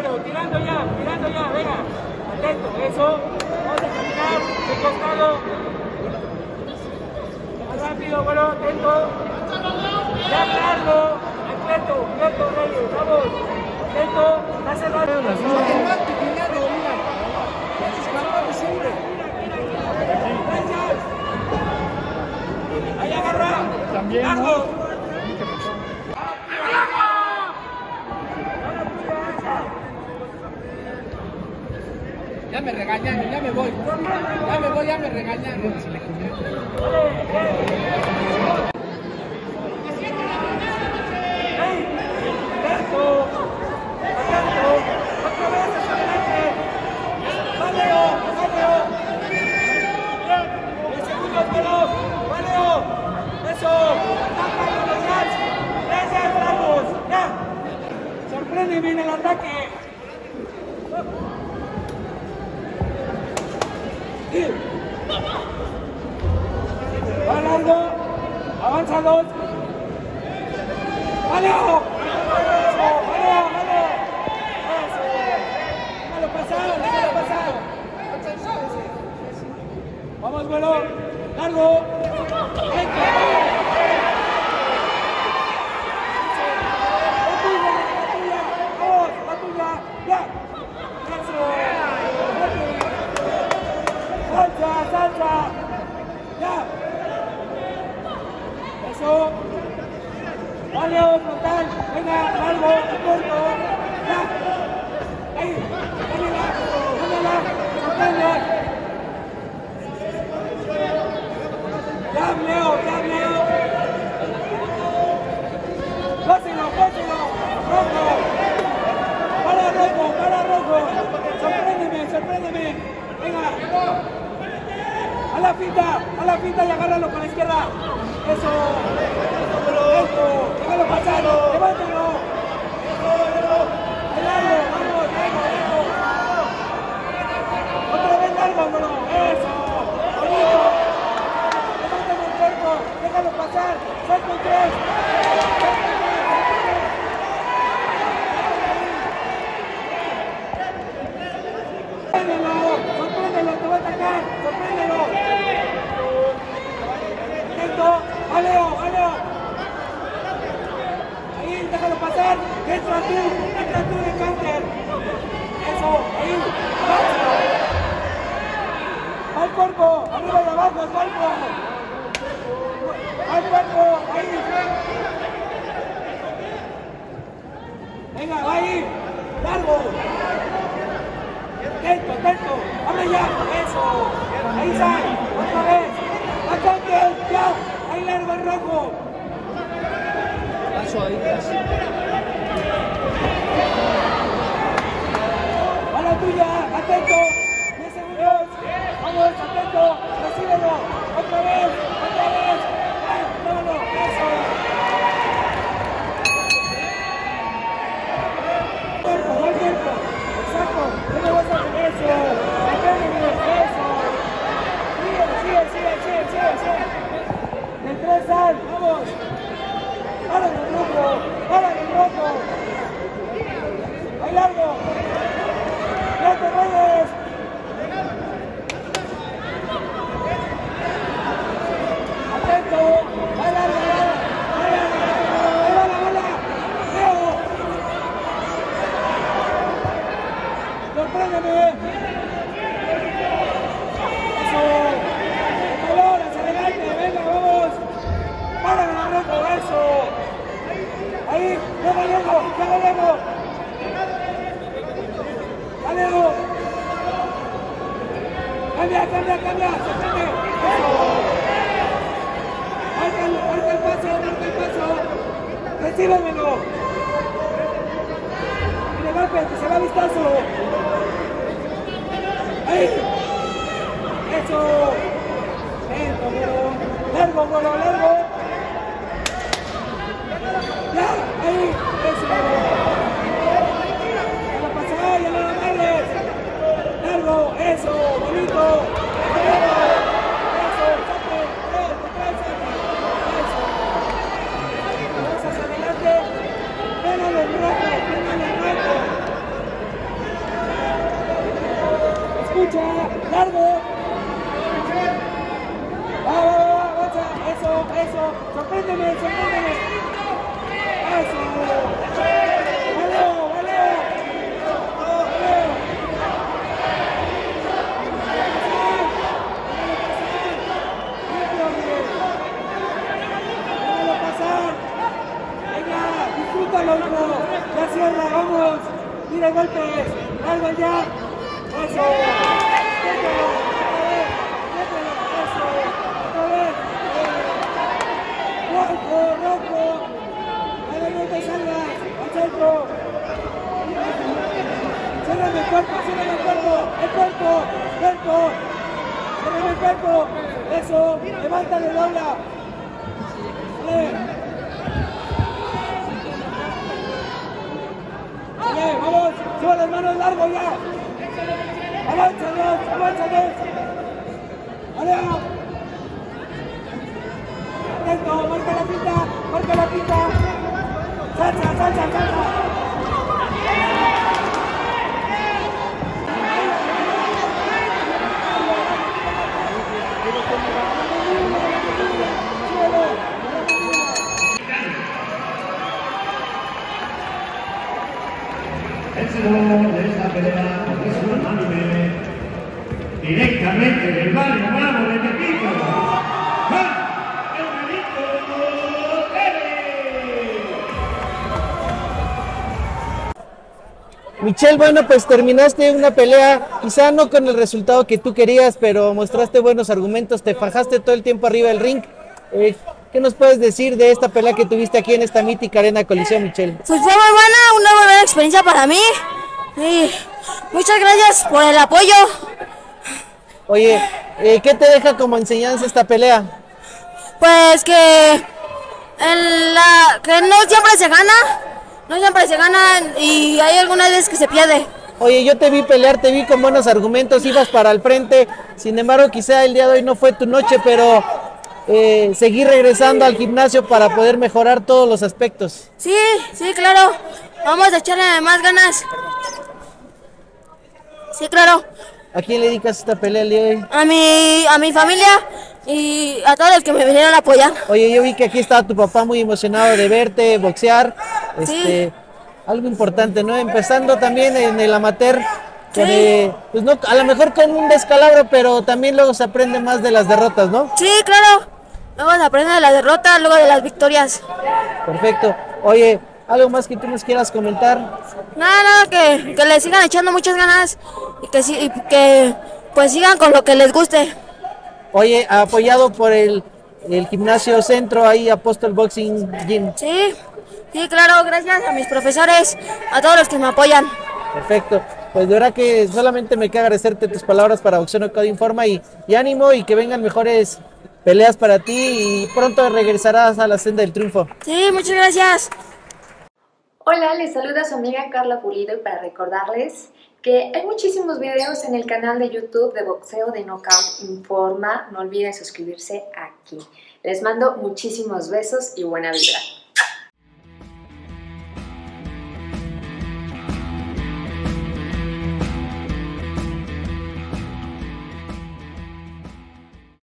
bueno, tirando ya, venga. Atento, eso. Vamos a caminar de costado. Más rápido, bueno, atento. Ya largo. Atento, Reyes, vamos. Atento, está cerrado. Ahí agarra. También, largo. Ya me regañaron, ya me voy, ya me regañaron. Otra vez hacia adelante. Valeo. 10 segundos, veloz. Valeo. Eso. Ataca los jabs. 3 jabs largos. Ya. Sorpréndeme en el ataque. Va largo, avanza 2. ¡Valeo! Déjalo pasar. Vamos, vuelo, largo. La tuya, ya. Salsa. Ya. Eso. Valeo, frontal. Venga, largo, corto. Ya. Ahí. Dámela. Frontal. Ya, Leo. Páselo. Rojo. Para rojo. Sorpréndeme. Venga. A la finta y agárralo con la izquierda. Eso. Déjalo pasar. Levántalo. Largo, vamos. Otra vez largo, bro. Eso. Bonito. Levántame el cuerpo. Déjalo pasar. Salto 3. Sorpréndelo, te va a atacar. Sorpréndelo. Valeo. Ahí, déjalo pasar. Entra tú de counter. Eso, ahí. Al cuerpo, arriba y abajo, al cuerpo. Ahí. Venga, va ahí. Largo. Atento. Abre ya. Eso. Ahí sale. Otra vez. Atento. Ya. Ahí largo el rojo. Paso ahí, A la tuya. Atento. 10 segundos. Vamos, atento. Recíbelo. Otra vez. Vámonos. Eso. Cuerpo. Exacto. No me vas a hacer eso. Eso. Sigue. De 3 sal. Vamos. Para el rojo. Ahí largo. Plate Reyes. Atento. Ahí largo. Ahí va la bola. Leo. Sorpréndeme. Eso. Valor, hacia adelante. Venga, vamos. Para el rojo. Eso. Ahí, ya volvemos. Valeo. Cambia. Sorprende. Marca el paso. Recíbemelo. Y le golpe, que se va vistazo. Ahí. Eso. Lento, largo. Ya, ahí. Eso. Ya no lo amarres. Largo. Eso. Bonito. Eso. Vamos hacia adelante. Pégale el rojo. largo. Avanza, eso, sorpréndeme. Eso. Valeo. Déjalo pasar. Venga, disfrútalo, hijo. Ya cierra, vamos. Mira golpes. Largo ya. Eso. Déjalo. Eso. Otra vez. Rojo. Ahora no te salgas. Al centro. Cérrame el cuerpo. El cuerpo. Cérrame el cuerpo. Eso. Levántale, dobla. Vamos, suba las manos largo ya. Avanza dos. Vale. Atento, marca la pinta. Salsa. Éxito de esta pelea es unánime, directamente del barrio Bravo de Tepito, Juan el Benito Pérez. Michelle, bueno, pues terminaste una pelea, quizá no con el resultado que tú querías, pero mostraste buenos argumentos, te fajaste todo el tiempo arriba del ring. ¿Qué nos puedes decir de esta pelea que tuviste aquí en esta mítica Arena Coliseo, Michelle? Pues fue muy buena, una muy buena experiencia para mí. Y muchas gracias por el apoyo. Oye, ¿qué te deja como enseñanza esta pelea? Pues que no siempre se gana y hay algunas veces que se pierde. Oye, yo te vi pelear, te vi con buenos argumentos, ibas para el frente, sin embargo quizá el día de hoy no fue tu noche, pero seguir regresando al gimnasio para poder mejorar todos los aspectos. Sí, claro, vamos a echarle más ganas. Sí, claro. ¿A quién le dedicas esta pelea el día de hoy? A mi familia y a todos los que me vinieron a apoyar. Oye, yo vi que aquí estaba tu papá muy emocionado de verte boxear, Sí. Algo importante, ¿no? Empezando también en el amateur, Sí. pues no, a lo mejor con un descalabro, pero también luego se aprende más de las derrotas, ¿no? Sí, claro. Luego se aprende de las derrotas, luego de las victorias. Perfecto. Oye, ¿algo más que tú nos quieras comentar? Nada, que le sigan echando muchas ganas y que pues sigan con lo que les guste. Oye, apoyado por el gimnasio centro, ahí Apóstol Boxing Gym. Sí, claro, gracias a mis profesores, a todos los que me apoyan. Perfecto. Pues de verdad que solamente me queda agradecerte tus palabras para Boxeo Knockout Informa y ánimo y que vengan mejores peleas para ti y pronto regresarás a la senda del triunfo. Sí, muchas gracias. Hola, les saluda su amiga Carla Pulido y para recordarles que hay muchísimos videos en el canal de YouTube de Boxeo de Knockout Informa. No olviden suscribirse aquí. Les mando muchísimos besos y buena vibra.